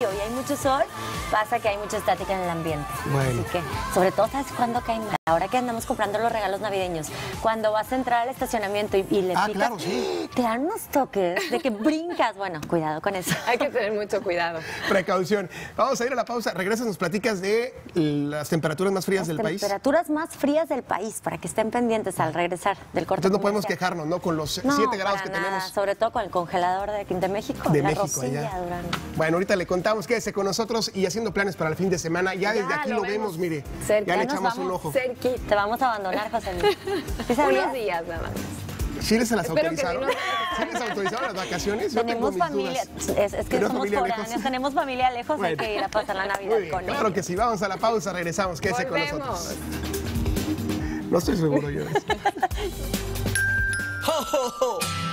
frío y hay mucho sol, pasa que hay mucha estática en el ambiente. Bueno. Así que, sobre todo, ¿sabes cuándo cae? Ahora que andamos comprando los regalos navideños, cuando vas a entrar al estacionamiento y le picas, claro, sí. te dan unos toques de que brincas. Bueno, cuidado con eso. Hay que tener mucho cuidado. Precaución. Vamos a ir a la pausa. Regresas, nos platicas de las temperaturas más frías del país. Temperaturas más frías del país, para que estén pendientes al regresar del corte. Entonces no podemos comercial. quejarnos, ¿no? Con los 7 grados que nada, tenemos. sobre todo con el congelador de México. De la México, Rosilla, allá. Durango. Bueno, ahorita le contamos, quédese con nosotros y haciendo planes para el fin de semana. Ya desde aquí lo vemos, mire. Cerca. Ya le nos echamos un vamos. ojo. Cerquita. Te vamos a abandonar, José Luis. ¿Sí sabías? Unos días nada más. ¿Sí les se las Espero que autorizaron? sí, ¿Sí les autorizaron las vacaciones? Yo tengo Tenemos mis familia, dudas. es que ¿Tenemos somos familia foráneos, lejos? tenemos familia lejos, hay Bueno. que ir a pasar la Navidad Muy bien, con claro ellos. que sí. Vamos a la pausa, regresamos. Quédese con Volvemos. nosotros. No estoy seguro yo de eso. ¡Ho, ho, ho!